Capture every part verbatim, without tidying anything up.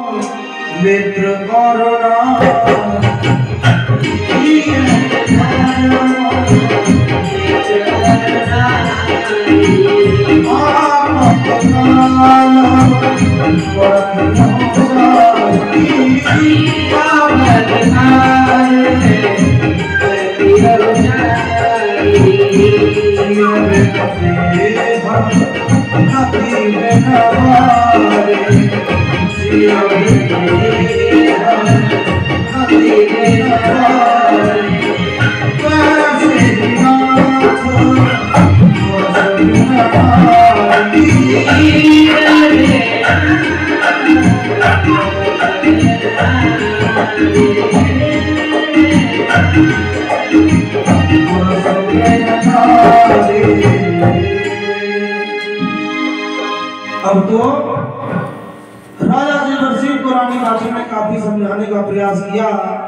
मित्र करुणा अब तो राजा जिगर सिंह को रानी काशी ने काफी समझाने का प्रयास किया,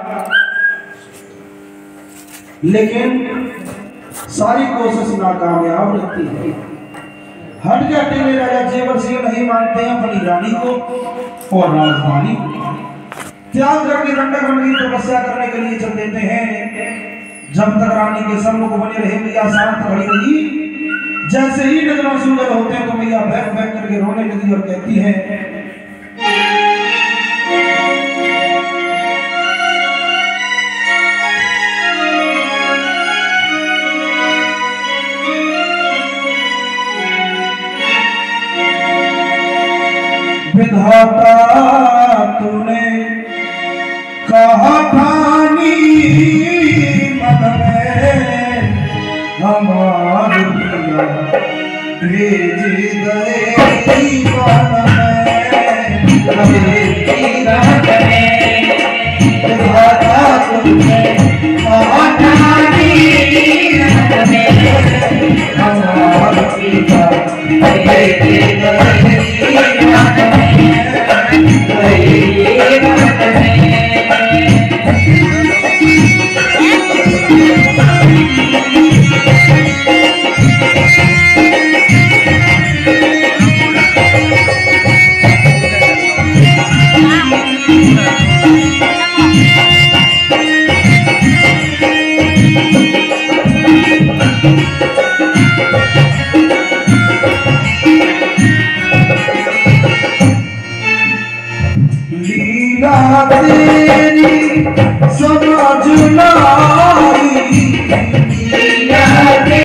लेकिन सारी कोशिश नाकामयाब रहती है। हट के अकेले राजा जेवर सिंह नहीं मानते हैं अपनी रानी को और राजधानी त्याग करके दंडक वन की तपस्या करने के लिए चल देते हैं। जब तक रानी के सम्मुख बने रहे मैया शांत खड़ी रही। जैसे ही नजरों से उधर होते हैं तो मैया बैठ बैठ करके रोने लगी और कहती है, विधाता तूने कहा ठानी मन में हमारी भेज दे दीवान में विधाता तूने कहा ठानी मन में हमारी भेज दे तेरी समझ लाई